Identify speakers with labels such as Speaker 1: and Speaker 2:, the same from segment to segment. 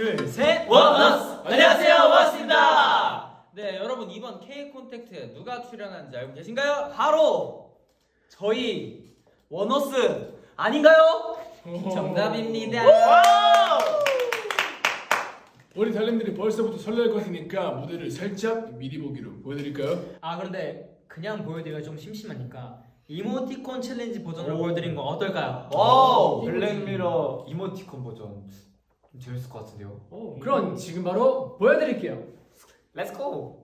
Speaker 1: 둘, 셋.
Speaker 2: 원어스! 안녕하세요, 원어스입니다.
Speaker 3: 네, 여러분 이번 K 콘택트에 누가 출연하는지 알고 계신가요?
Speaker 1: 바로 저희 원어스 아닌가요?
Speaker 3: 정답입니다.
Speaker 4: 우리 달님들이 벌써부터 설렐 것 같으니까 무대를 살짝 미리 보기로 보여드릴까요?
Speaker 1: 아 그런데 그냥 보여드리기가 좀 심심하니까 이모티콘 챌린지 버전으로 보여드린 거 어떨까요?
Speaker 2: 와우! 블랙미러 이모티콘 버전 좀 재밌을 것 같은데요?
Speaker 5: 그럼 지금 바로 보여드릴게요.
Speaker 2: 렛츠고!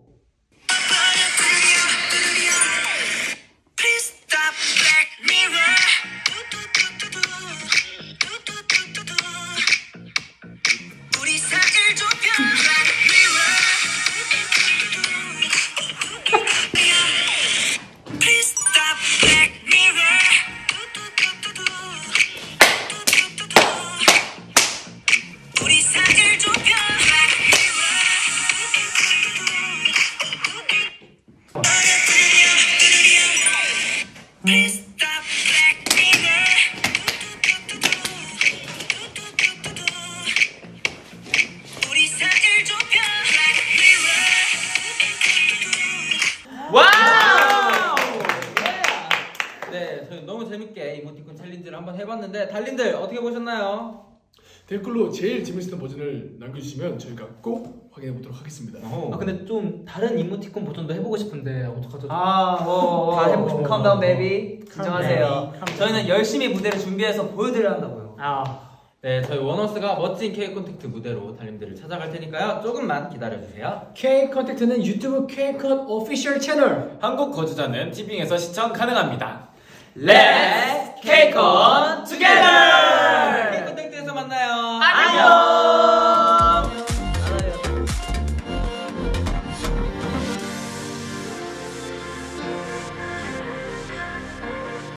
Speaker 3: 네, 저희 너무 재밌게 이모티콘 챌린지를 한번 해봤는데 달님들 어떻게 보셨나요?
Speaker 4: 댓글로 제일 재밌었던 버전을 남겨주시면 저희가 꼭 확인해 보도록 하겠습니다.
Speaker 1: 아 근데 좀 다른 이모티콘 버전도 해보고 싶은데 어떡하죠?
Speaker 6: 다 해보고 싶은 캄다운 베이비 긴장하세요. 저희는 열심히 무대를 준비해서 보여드려야 한다고요.
Speaker 3: 네, 저희 원어스가 멋진 K 콘택트 무대로 달님들을 찾아갈 테니까요. 조금만 기다려주세요.
Speaker 5: K 컨택트는 유튜브 K컷 오피셜 채널.
Speaker 2: 한국 거주자는 티빙에서 시청 가능합니다.
Speaker 6: Let's K-Con together!
Speaker 3: K 콘택트에서 만나요.
Speaker 6: 안녕!